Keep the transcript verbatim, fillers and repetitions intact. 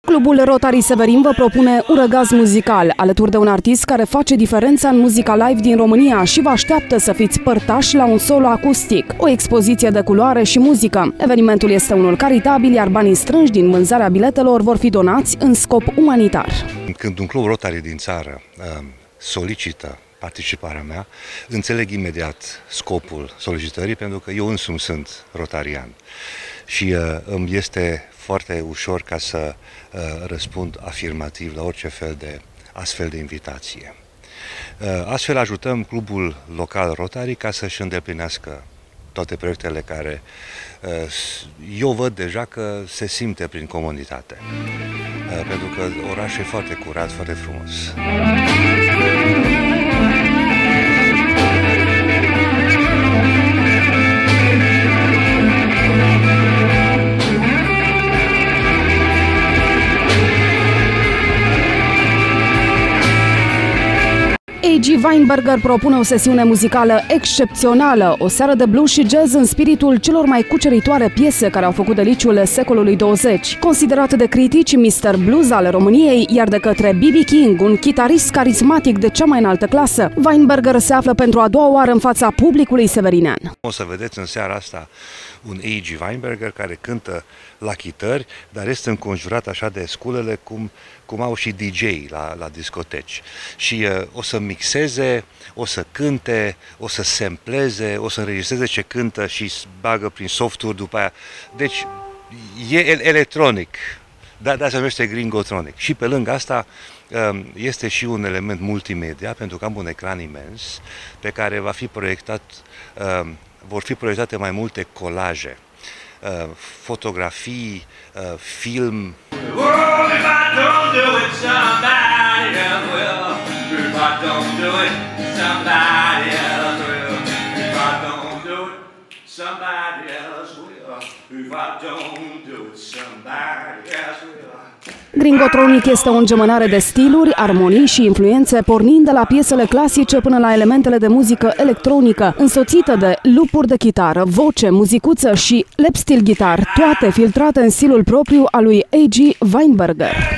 Clubul Rotary Severin vă propune un răgaz muzical, alături de un artist care face diferența în muzica live din România și vă așteaptă să fiți părtași la un solo acustic, o expoziție de culoare și muzică. Evenimentul este unul caritabil, iar banii strânși din vânzarea biletelor vor fi donați în scop umanitar. Când un club Rotary din țară solicită participarea mea, înțeleg imediat scopul solicitării, pentru că eu însumi sunt rotarian și îmi este foarte ușor ca să răspund afirmativ la orice fel de astfel de invitație. Astfel ajutăm clubul local Rotary ca să-și îndeplinească toate proiectele care eu văd deja că se simte prin comunitate, pentru că orașul e foarte curat, foarte frumos. A G Weinberger propune o sesiune muzicală excepțională, o seară de blues și jazz în spiritul celor mai cuceritoare piese care au făcut deliciul secolului douăzeci. Considerat de critici mister Blues al României, iar de către B B King, un chitarist carismatic de cea mai înaltă clasă, Weinberger se află pentru a doua oară în fața publicului severinean. O să vedeți în seara asta un A G Weinberger care cântă la chitări, dar este înconjurat așa de sculele cum, cum au și D J la, la discoteci. Și uh, o să mixeze, o să cânte, o să sampleze, o să înregistreze ce cântă și bagă prin softuri după aia. Deci e electronic, dar de se numește Gringotronic. Și pe lângă asta este și un element multimedia, pentru că am un ecran imens pe care va fi proiectat, vor fi proiectate mai multe colaje, fotografii, film. Gringotronic este o îngemânare de stiluri, armonii și influențe, pornind de la piesele clasice până la elementele de muzică electronică, însoțită de loop-uri de chitară, voce, muzicuță și lap steel guitar, toate filtrate în stilul propriu al lui A G Weinberger.